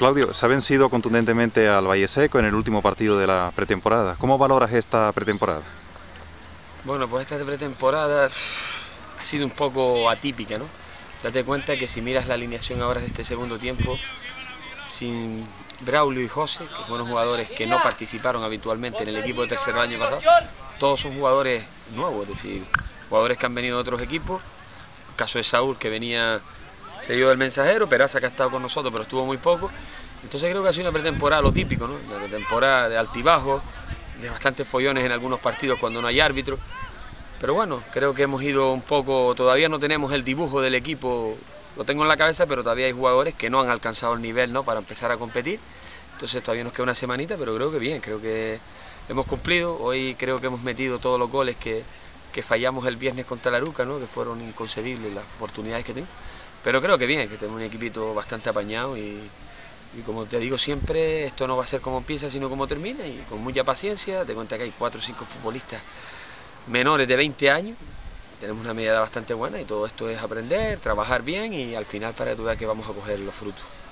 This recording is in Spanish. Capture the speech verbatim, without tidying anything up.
Claudio, se ha vencido contundentemente al Valle Seco en el último partido de la pretemporada. ¿Cómo valoras esta pretemporada? Bueno, pues esta pretemporada ha sido un poco atípica, ¿no? Date cuenta que si miras la alineación ahora de este segundo tiempo, sin Braulio y José, que fueron jugadores que no participaron habitualmente en el equipo de tercero el año pasado, todos son jugadores nuevos, es decir, jugadores que han venido de otros equipos. El caso de Saúl, que venía seguido del Mensajero, Peraza, que ha estado con nosotros, pero estuvo muy poco. Entonces creo que ha sido una pretemporada lo típico, ¿no? Una pretemporada de altibajos, de bastantes follones en algunos partidos cuando no hay árbitro. Pero bueno, creo que hemos ido un poco, todavía no tenemos el dibujo del equipo, lo tengo en la cabeza, pero todavía hay jugadores que no han alcanzado el nivel, ¿no?, para empezar a competir. Entonces todavía nos queda una semanita, pero creo que bien, creo que hemos cumplido. Hoy creo que hemos metido todos los goles que, que fallamos el viernes contra la Aruca, ¿no?, que fueron inconcebibles las oportunidades que tuvimos. Pero creo que bien, que tenemos un equipito bastante apañado y, y como te digo siempre, esto no va a ser como empieza, sino como termina, y con mucha paciencia. Te cuenta que hay cuatro o cinco futbolistas menores de veinte años, tenemos una media edad bastante buena y todo esto es aprender, trabajar bien y al final para que tú veas que vamos a coger los frutos.